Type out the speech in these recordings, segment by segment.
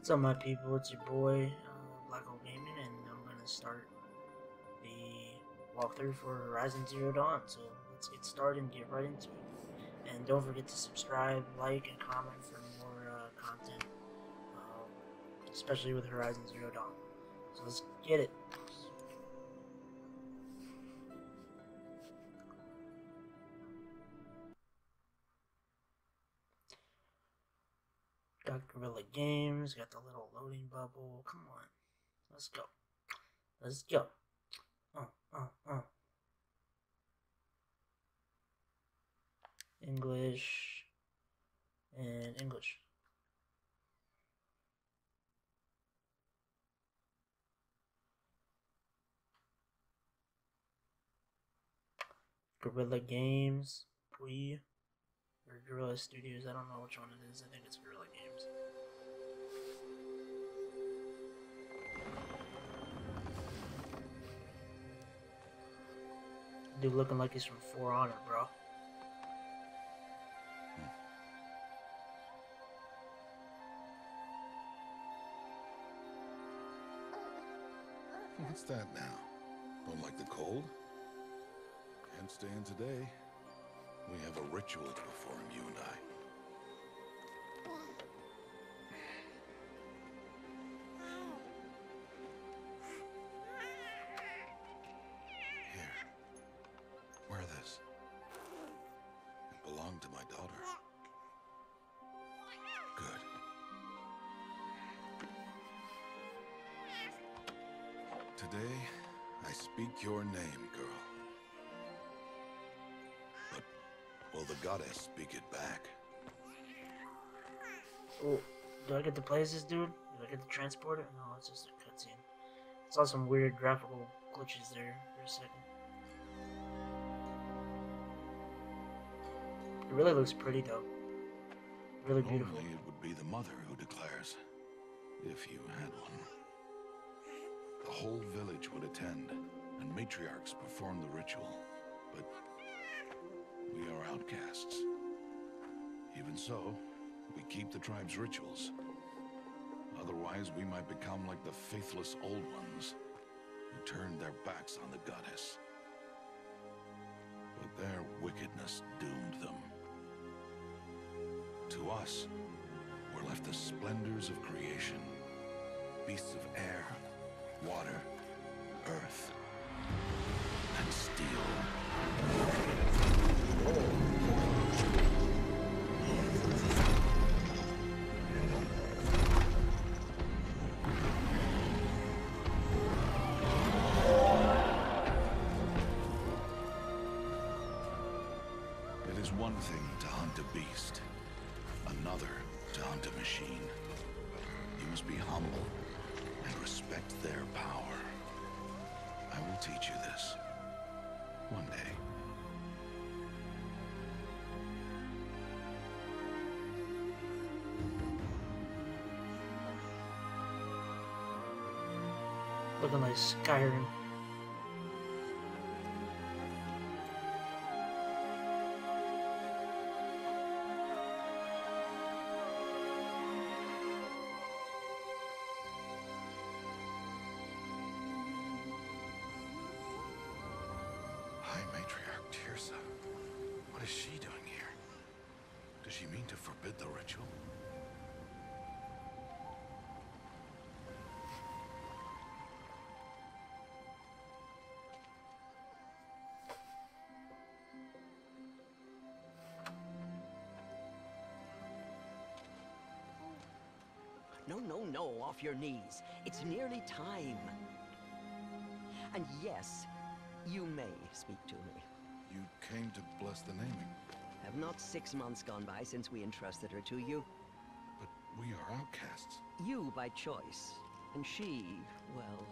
What's up, my people? It's your boy, Black Hole Gaming, and I'm gonna start the walkthrough for Horizon Zero Dawn. So let's get started and get right into it. And don't forget to subscribe, like, and comment for more content, especially with Horizon Zero Dawn. So let's get it. Got Guerrilla Games, got the little loading bubble. Come on, let's go. Let's go. English and English. Guerrilla Games, or Guerrilla Studios. I don't know which one it is. I think it's Guerrilla Games. Dude looking like he's from For Honor, bro. What's that now? Don't like the cold? Can't stay in today. We have a ritual to perform, you and I. Here. Wear this. It belonged to my daughter. Good. Today, I speak your name, girl. But will the goddess speak it back? Oh, do I get to play as this dude? Do I get to transport it? No, it's just a cutscene. Saw some weird graphical glitches there for a second. It really looks pretty though. Really beautiful. Only it would be the mother who declares, if you had one. The whole village would attend, and matriarchs perform the ritual. But we are outcasts. Even so, we keep the tribe's rituals. Otherwise, we might become like the faithless old ones, who turned their backs on the goddess. But their wickedness doomed them. To us, were left the splendors of creation, beasts of air, water, earth, and steel. It is one thing to hunt a beast, another to hunt a machine. You must be humble and respect their power. I will teach you this. One day. Looking like Skyrim. High Matriarch Tirsa. What is she doing here? Does she mean to forbid the ritual? No, off your knees. It's nearly time. And yes, you may speak to me. You came to bless the naming, Have not 6 months gone by since we entrusted her to you? but we are outcasts. You by choice, and she, well...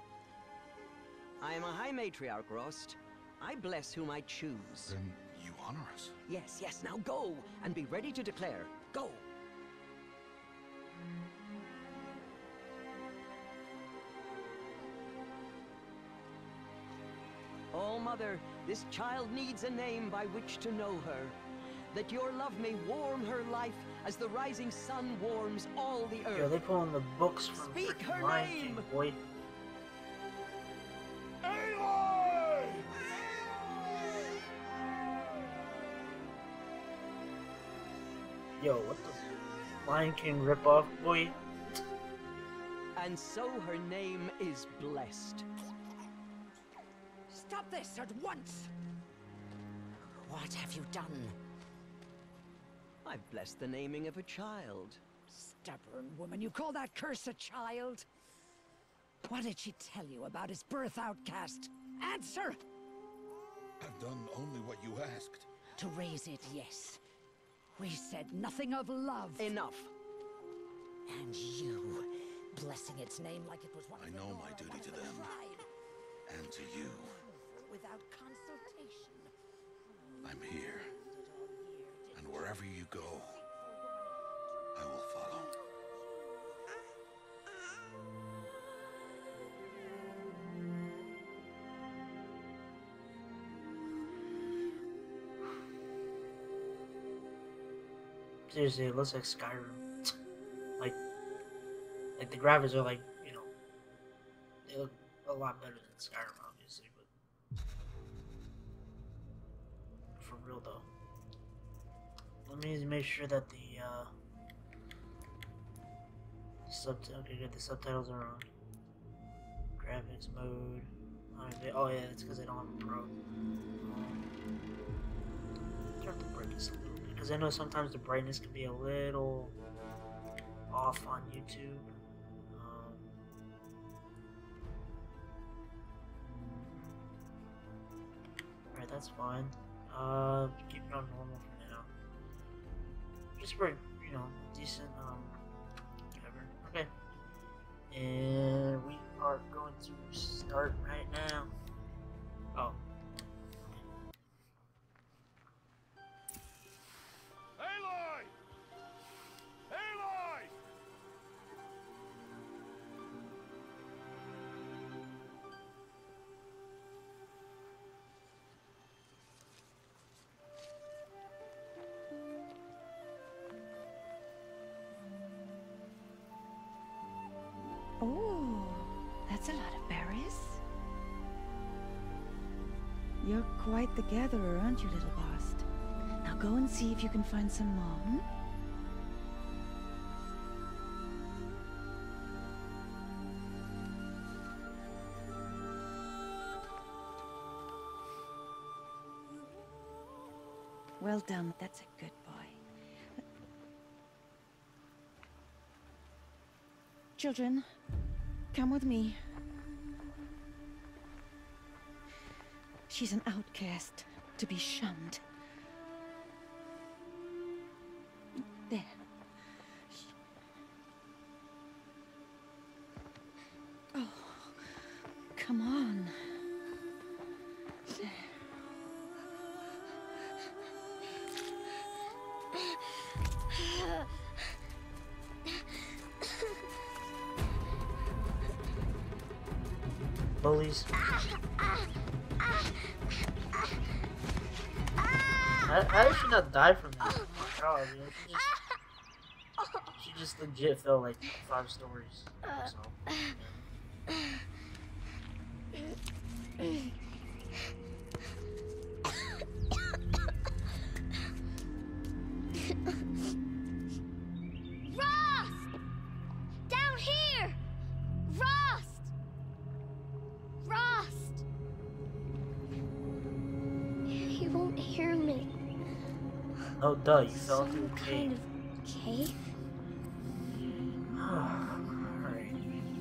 I am a High Matriarch, Rost. I bless whom I choose. Then you honor us. Yes, now go, and be ready to declare. Go! Oh, Mother, this child needs a name by which to know her. that your love may warm her life as the rising sun warms all the earth. Yo, they pulling the books from Speak her Lion name! King, boy. Aloy! Yo, what the Lion King ripoff, boy? And so her name is blessed. Stop this at once! What have you done? I've blessed the naming of a child. Stubborn woman, you call that curse a child? What did she tell you about his birth, outcast? Answer! I've done only what you asked. To raise it, yes. We said nothing of love. Enough. And you, blessing its name like it was one I of the know Nora, my duty one to of the them. tribe. And to you. Without consultation. I'm here. And wherever you go, I will follow. Seriously, it looks like Skyrim. like the graphics are like, you know, they look a lot better than Skyrim, obviously, but for real though. Let me make sure that the the subtitles are on. Graphics mode. Oh yeah, it's because I don't have a pro. Turn the brightness a little bit because I know sometimes the brightness can be a little off on YouTube. Alright, that's fine. Keep it on normal for now. Just for, you know, decent, whatever. Okay. And we are going to start right now. Oh. Aloy! Aloy! Oh, that's a lot of berries. You're quite the gatherer, aren't you, little Bast? Now go and see if you can find some more, hmm? Well done, that's a good boy. Children, come with me. She's an outcast, to be shunned. There. Oh, come on. There. Bullies. I should not die from this. Oh my god, you know, she just legit fell like 5 stories. So, yeah. Rost! Down here! Rost! Rost! He won't hear me. Oh, duh, you fell into Some a kind cave. of cave? Alright.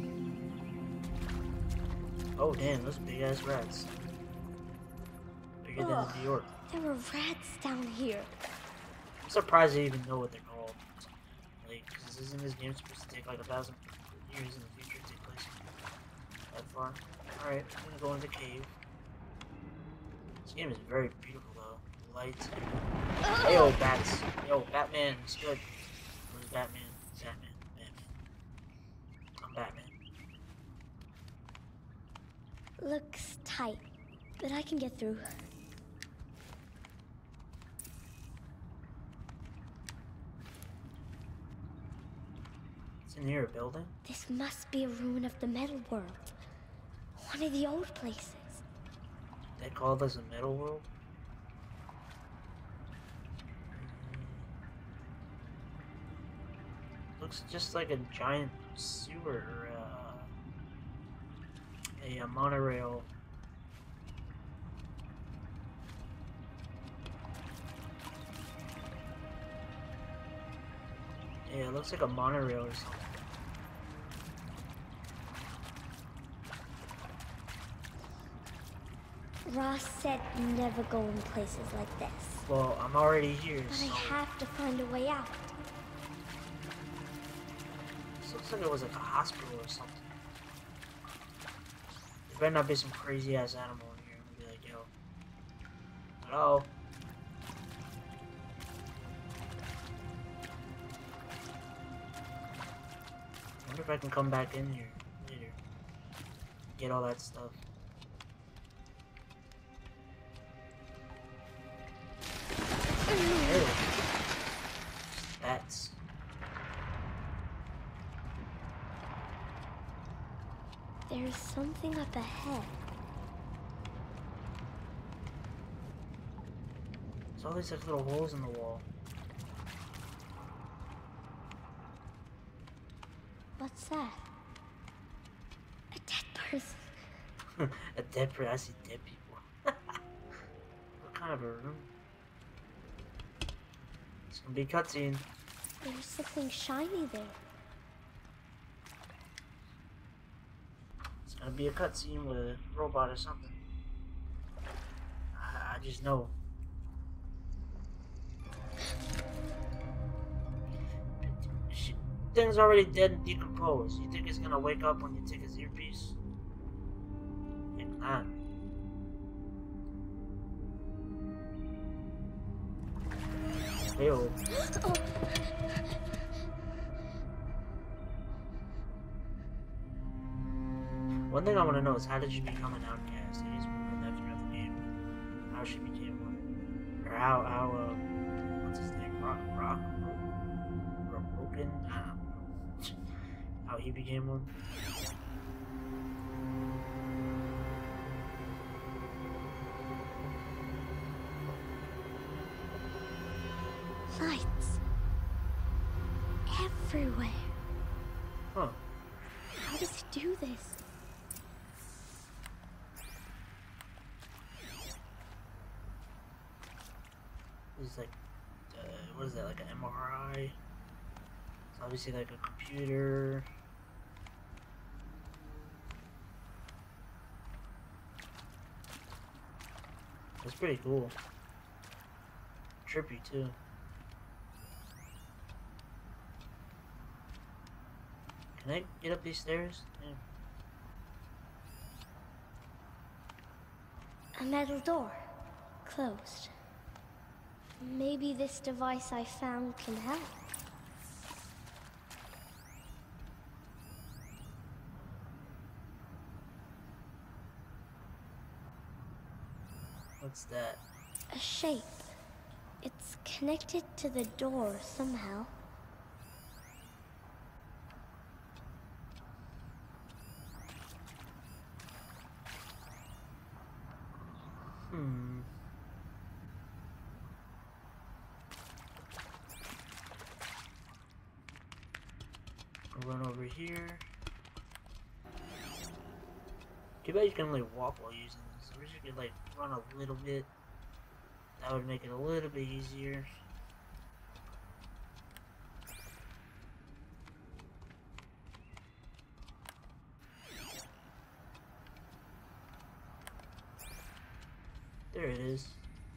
Oh, damn, those big ass rats. Bigger than Ugh. New York. There were rats down here. I'm surprised they even know what they're called. Like, cause isn't this game supposed to take like 1,000 years in the future to take place that far? Alright, I'm gonna go into the cave. This game is very beautiful though. The lights. Hey, yo, bats. Yo, Batman. It's good. Where's Batman? Batman. Batman. I'm Batman. Looks tight, but I can get through. It's near a building. This must be a ruin of the metal world. One of the old places. They call this a metal world? Looks just like a giant sewer or a monorail. Yeah, it looks like a monorail or something. Ross said never go in places like this. Well, I'm already here, But so... I have to find a way out. This looks like it was like a hospital or something. There better not be some crazy ass animal in here. I'm gonna be like, yo. Hello? I wonder if I can come back in here later. Get all that stuff. Ew. Bats. There's something up ahead. There's all these like little holes in the wall. What's that? A dead person. A dead person. I see dead people. What kind of a room? It's gonna be a cutscene. There's something shiny there. It's gonna be a cutscene with a robot or something. I just know. Thing's already dead and decomposed. You think it's gonna wake up when you take his earpiece? Maybe not. Ew. One thing I want to know is how did you become an outcast? I guess we'll know after the game. How she became one. Or how what's his name? Broken? I don't know. How he became one. Lights. Everywhere. Huh. How does it do this? It's like, what is that, like an MRI? It's obviously like a computer. It's pretty cool. Trippy too. Can I get up these stairs? Yeah. A metal door. Closed. Maybe this device I found can help. What's that? A shape. It's connected to the door somehow. I'll run over here. Too bad you can only walk while using this. I wish you could like run a little bit. That would make it a little bit easier. There it is.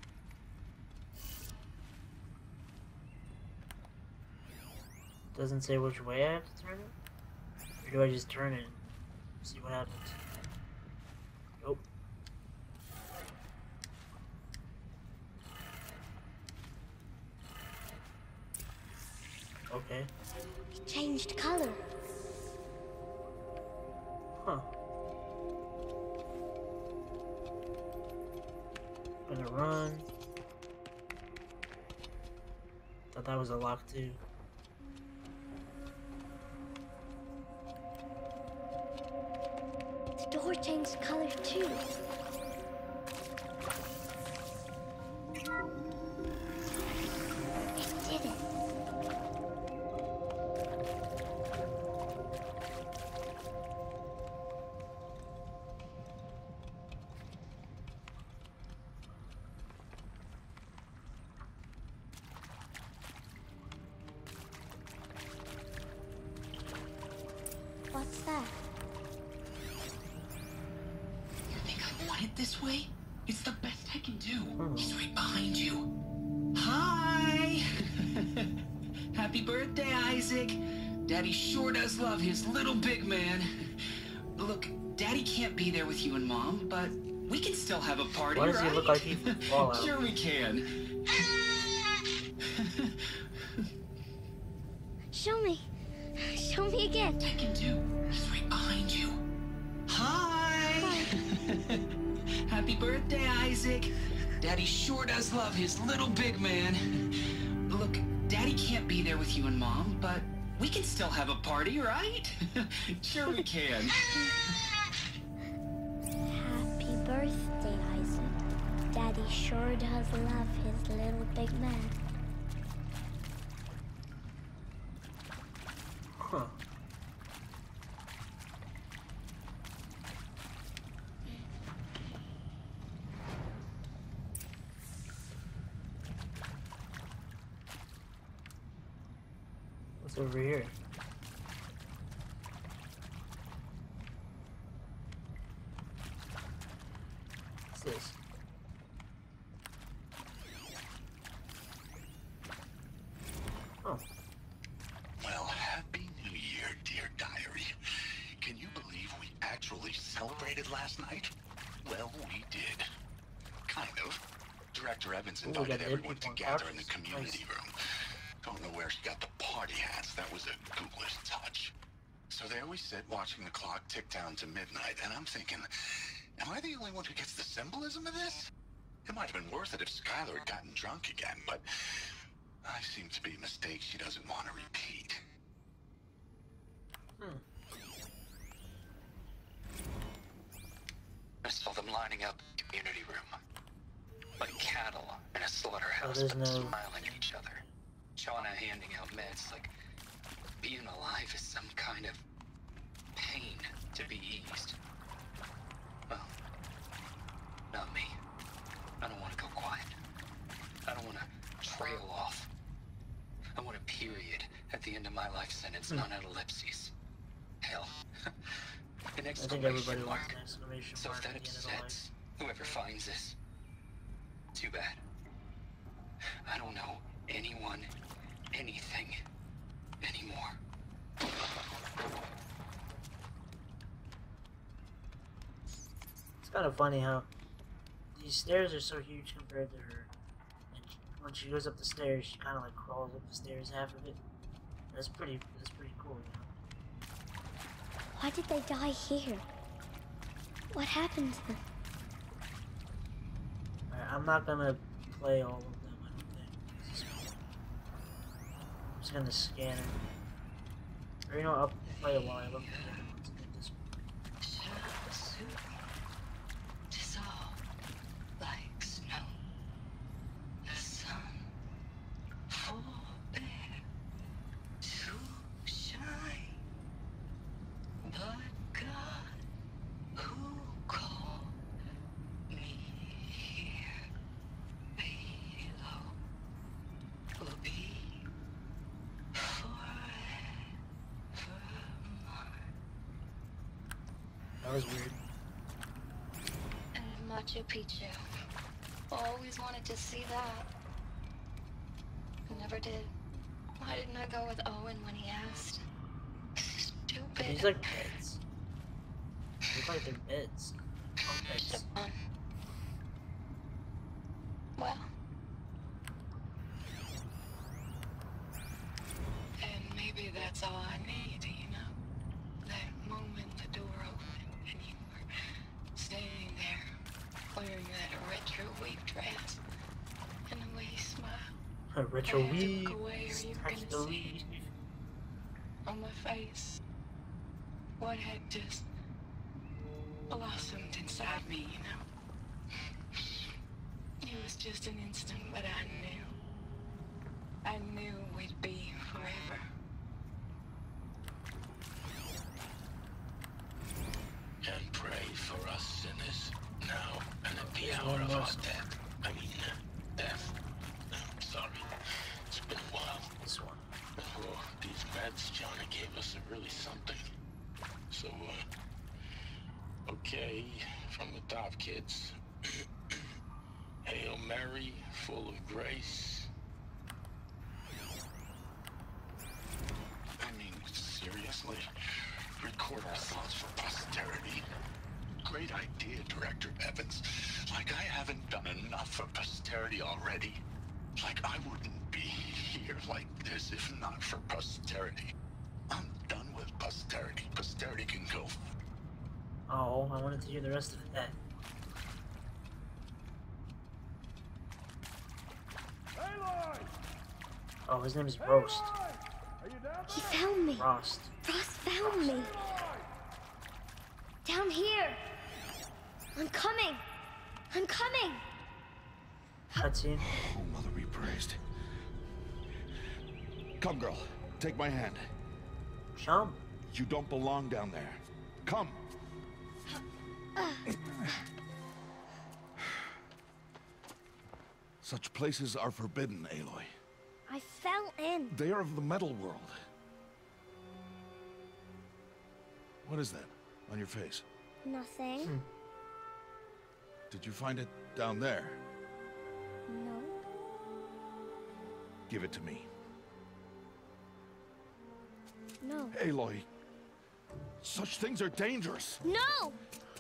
Doesn't say which way I have to turn it? Or do I just turn it and see what happens? Nope. Okay. It changed color. Huh. Gonna run. Thought that was a lock too. core changed color too. It did it. What's that? You think I want it this way? It's the best I can do. He's right behind you. Hi! Happy birthday, Isaac. Daddy sure does love his little big man. Look, Daddy can't be there with you and Mom, but we can still have a party, Why does right? he look like he's from Fallout? Sure we can. Show me. Show me again. I can do. He's right behind you. Hi! Happy birthday, Isaac. Daddy sure does love his little big man. Look, Daddy can't be there with you and Mom, but we can still have a party, right? Sure we can. Happy birthday, Isaac. Daddy sure does love his little big man. Huh. What's over here? What's this? Oh. Well, happy New Year, dear diary. Can you believe we actually celebrated last night? Well, we did. Kind of. Director Evans Ooh, we got invited dead everyone people on together in the couches. community Nice. room. Don't know where she got the party hats. That was a ghoulish touch. So there we sit, watching the clock tick down to midnight, and I'm thinking, am I the only one who gets the symbolism of this? It might have been worth it if Skylar had gotten drunk again, but I seem to be a mistake she doesn't want to repeat. I saw them lining up in the community room. Like cattle in a slaughterhouse, there's but no- smiling at each other. Shauna handing out meds like being alive is some kind of pain to be eased. Well, not me. I don't want to go quiet. I don't want to trail off. I want a period at the end of my life sentence, not an ellipses. Hell, an I think exclamation everybody wants mark. an exclamation So mark if at that the end of the life. upsets whoever finds this, too bad. I don't know anyone, anything, anymore. It's kind of funny how these stairs are so huge compared to her. And when she goes up the stairs, she kind of like crawls up the stairs, half of it. That's pretty cool, you know? Why did they die here? What happened to them? Alright, I'm not gonna play all of them, I don't think. I'm just gonna scan it. Or you know, I'll play a while. Look at the ones in this one. Dissolve like snow. The sun forbear to shine. But God, who called me here below, will be forever mine. That was weird. And Machu Picchu. Always wanted to see that. Never did. Why didn't I go with Owen when he asked? Stupid. These like beds. They look like they're beds. On beds. Well, And maybe that's all I need, you know? That moment the door opened and you were standing there wearing that retro weave dress and the way you smiled. A retro I had to weave. look away or you were Stack gonna the see weave. on my face what had just blossomed inside me, you know. It was just an instant, but I knew we'd be forever. And pray for us sinners, now and at the hour of our death. I mean, death. Sorry, it's been a while. This one. Oh, these meds Johnny gave us are really something. So, okay, from the top, kids. Hail Mary, full of grace. I mean, seriously, record our thoughts for posterity. Great idea, Director Evans. Like I haven't done enough for posterity already. Like I wouldn't be here like this if not for posterity. I'm done with posterity. Posterity can go. Oh, I wanted to hear the rest of that. Oh, his name is Roast. He found me. Rost. Ross found me. Down here. I'm coming. I'm coming. Cutscene. Oh, Mother be praised. Come, girl. Take my hand. Sham. You don't belong down there. Come. Such places are forbidden, Aloy. I fell in. They are of the metal world. What is that on your face? Nothing. Did you find it down there? No. Give it to me. No. Aloy, such things are dangerous. No!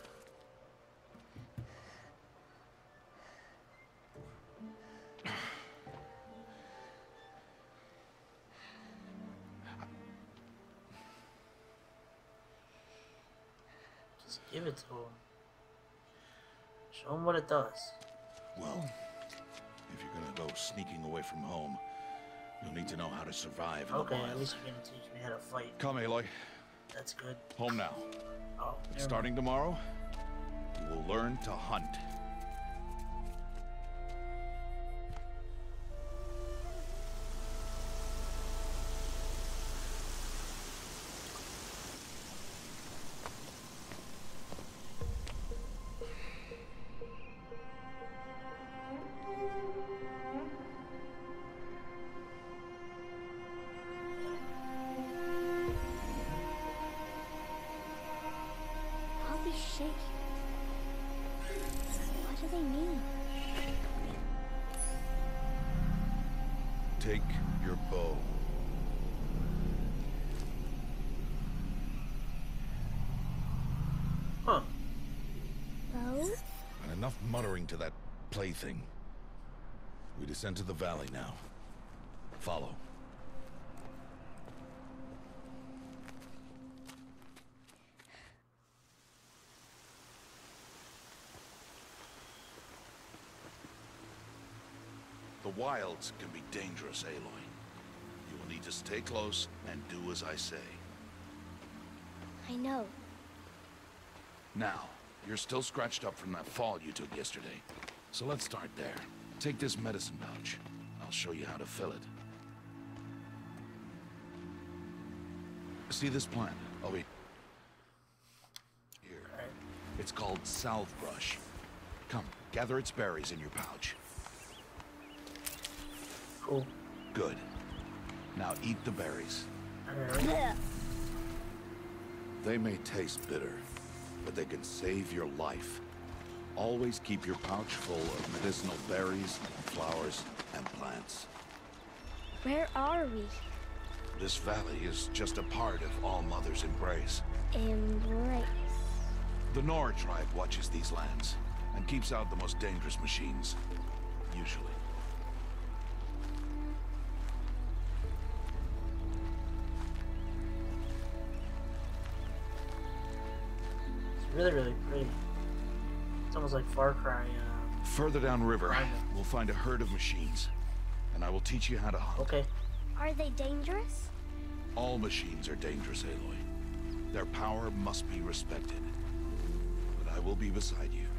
Just give it to him. Show him what it does. Well, if you're gonna go sneaking away from home, you'll need to know how to survive in the Okay, wild. at least you're gonna teach me how to fight. Come, Aloy. That's good. Home now. Oh, Starting tomorrow, you will learn to hunt. All these shapes. What do they mean? Take your bow. Huh. Bow? And enough muttering to that plaything. We descend to the valley now. Follow. The wilds can be dangerous, Aloy. You will need to stay close and do as I say. I know. Now, you're still scratched up from that fall you took yesterday. So let's start there. Take this medicine pouch. I'll show you how to fill it. See this plant? Oh, wait. Here. It's called salve brush. Come, gather its berries in your pouch. Cool. Good. Now eat the berries. Alright. They may taste bitter, but they can save your life. Always keep your pouch full of medicinal berries, flowers, and plants. Where are we? This valley is just a part of All Mother's embrace. Embrace. The Nora tribe watches these lands and keeps out the most dangerous machines, usually. It's really, really pretty. It's almost like Far Cry. Further downriver, Right. we'll find a herd of machines, and I will teach you how to hunt. Okay. Are they dangerous? All machines are dangerous, Aloy. Their power must be respected. But I will be beside you.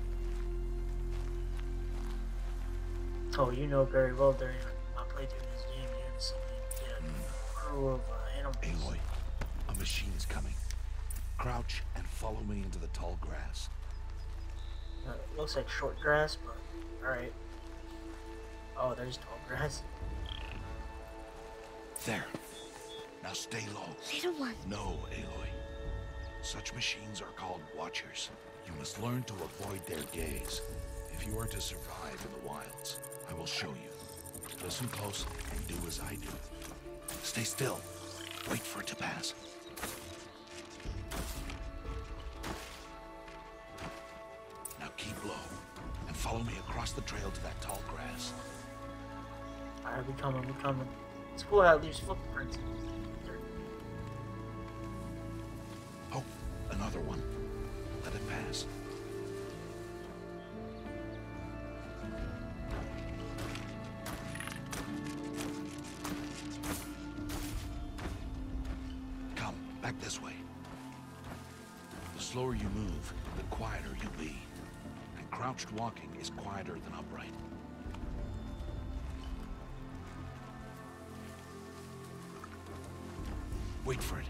Oh, you know very well during my playthrough of this game, you're gonna see me get a crew of animals. Aloy, a machine's coming. Crouch and follow me into the tall grass. Looks like short grass, but alright. Oh, there's tall grass. There. Now stay low. Little one. No, Aloy. Such machines are called Watchers. You must learn to avoid their gaze if you are to survive in the wilds. I will show you. Listen close and do as I do. Stay still. Wait for it to pass. Now keep low and follow me across the trail to that tall grass. Alright, we coming. It's cool how it leaves footprints. Oh, another one. Let it pass. Come, back this way. The slower you move, the quieter you'll be. And crouched walking is quieter than upright. Wait for it.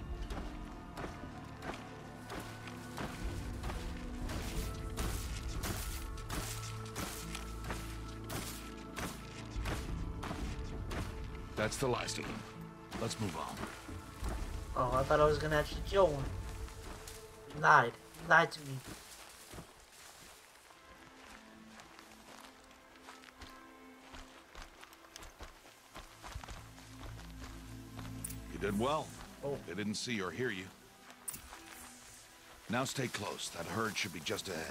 That's the last of them. Let's move on. Oh, I thought I was gonna actually kill one. You lied. You lied to me. You did well. Oh. They didn't see or hear you. Now stay close. That herd should be just ahead.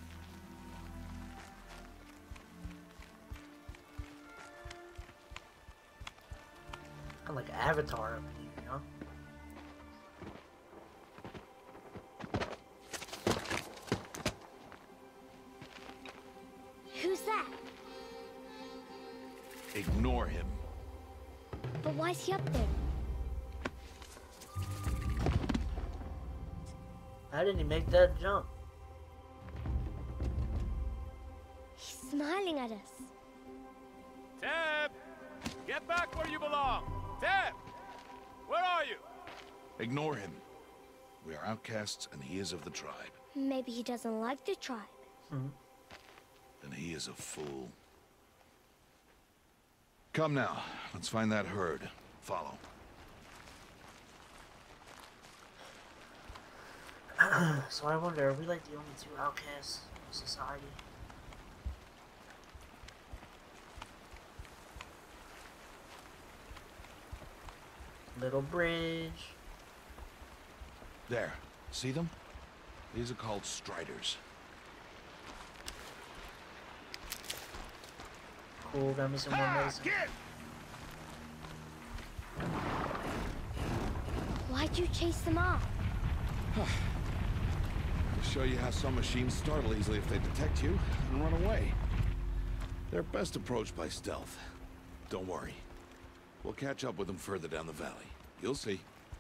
Kind of like Avatar up here, you know? Who's that? Ignore him. But why's he up there? How did he make that jump? He's smiling at us. Teb! Get back where you belong! Teb! Where are you? Ignore him. We are outcasts and he is of the tribe. Maybe he doesn't like the tribe. Then he is a fool. Come now. Let's find that herd. Follow. So I wonder, are we like the only two outcasts in society? Little bridge. There. See them? These are called striders. Cool, got me some more medicine. Why'd you chase them off? To show you how some machines startle easily if they detect you and run away. They're best approached by stealth. Don't worry. We'll catch up with them further down the valley. You'll see.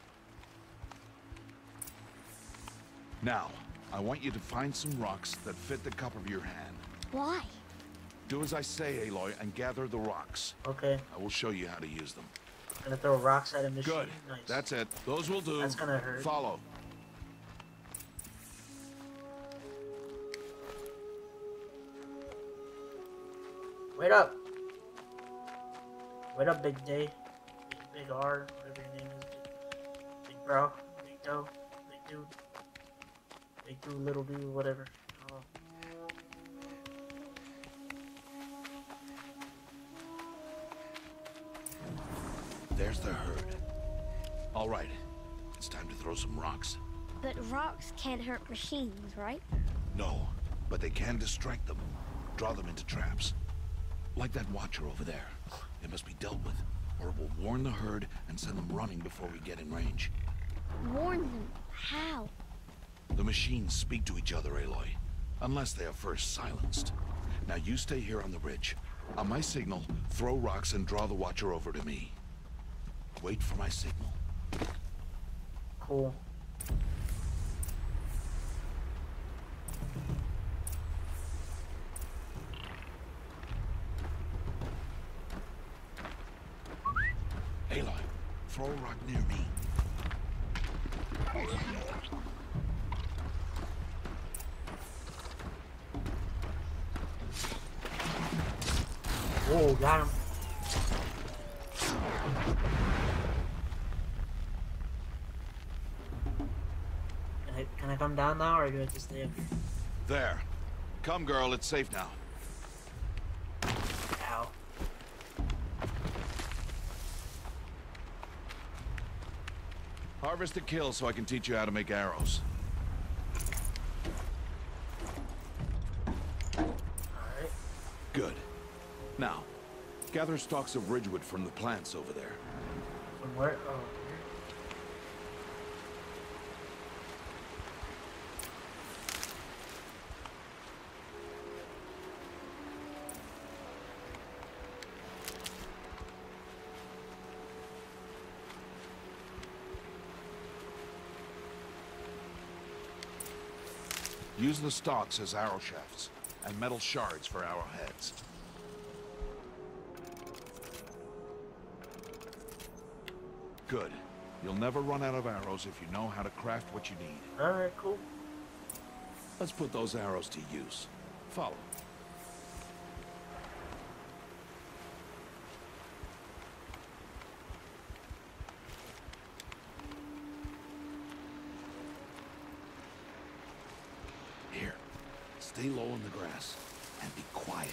Now, I want you to find some rocks that fit the cup of your hand. Why? Do as I say, Aloy, and gather the rocks. Okay. I will show you how to use them. Gonna throw rocks at a machine. Good. Nice. That's it. Those will do. That's gonna hurt. Follow. Wait up. Wait up, Big D. Big R, whatever your name is. Big bro. Big doe. Big dude. Big dude, little dude, whatever. Oh. There's the herd. All right. It's time to throw some rocks. But rocks can't hurt machines, right? No, but they can distract them. Draw them into traps. Like that watcher over there. It must be dealt with, or it will warn the herd and send them running before we get in range. Warn them? How? The machines speak to each other, Aloy. Unless they are first silenced. Now you stay here on the ridge. On my signal, throw rocks and draw the watcher over to me. Wait for my signal. Cool. throw a rock near me. Whoa, got him. Can I come down now, or do I have to stay up here? There. Come, girl, it's safe now. Ow. Harvest a kill so I can teach you how to make arrows. Alright. Good. Now, gather stalks of ridgewood from the plants over there. From where? Oh, here. Use the stalks as arrow shafts, and metal shards for arrowheads. Good. You'll never run out of arrows if you know how to craft what you need. Alright, cool. Let's put those arrows to use. Follow. Here. Stay low in the grass and be quiet.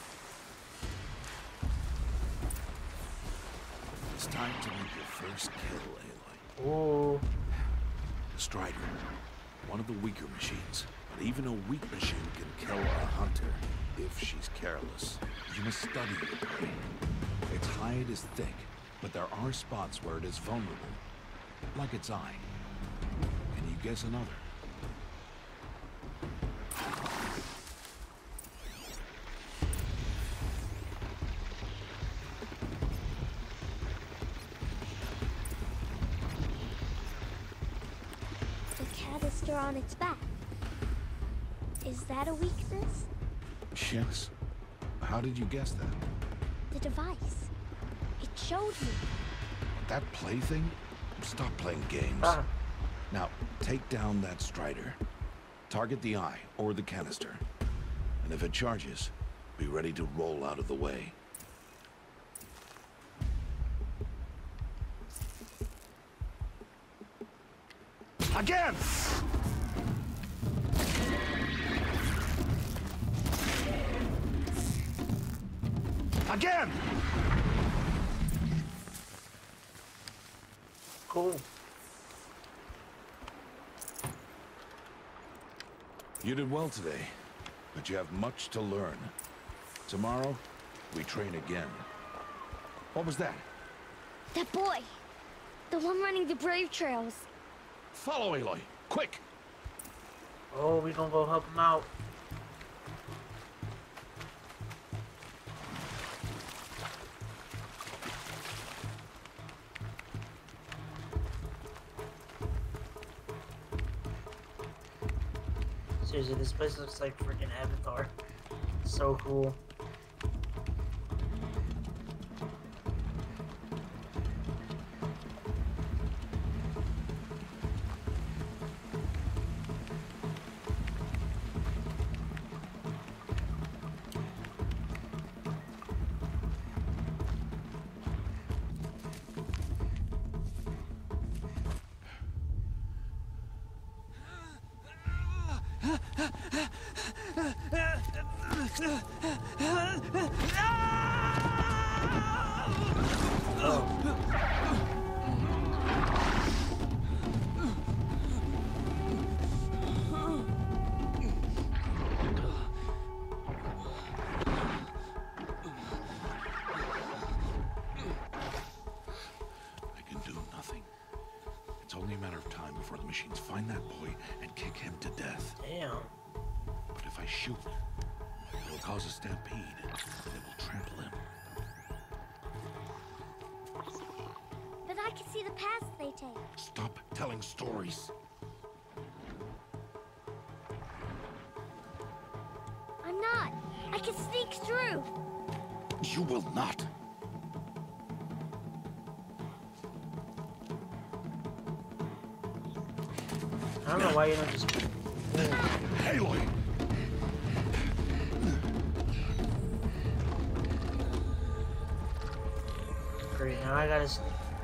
It's time to make your first kill, Aloy. Oh. The Strider. One of the weaker machines. But even a weak machine can kill a hunter if she's careless. You must study the prey. Its hide is thick, but there are spots where it is vulnerable. Like its eye. Can you guess another? Canister on its back. Is that a weakness? Yes. How did you guess that? The device. It showed me. That plaything? Stop playing games. Ah. Now, take down that Strider. Target the eye or the canister. And if it charges, be ready to roll out of the way. Again! Again! Cool. You did well today, but you have much to learn. Tomorrow, we train again. What was that? That boy! The one running the brave trails. Follow Aloy, quick! Oh, we gonna go help him out. Seriously, this place looks like freaking Avatar. So cool. machines find that boy and kick him to death. Damn. But if I shoot, it will cause a stampede, and it will trample him. But I can see the paths they take. Stop telling stories. I'm not. I can sneak through. You will not. I don't know why you don't just... Aloy! Great, now I gotta sneak.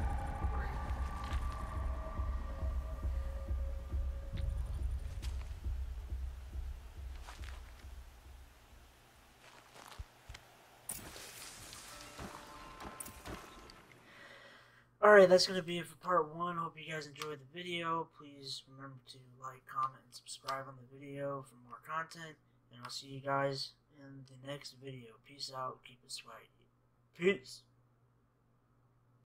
Alright, that's going to be it for part 1. Hope you guys enjoyed the video. Please remember to like, comment, and subscribe on the video for more content. And I'll see you guys in the next video. Peace out. Keep it swaggy. Peace.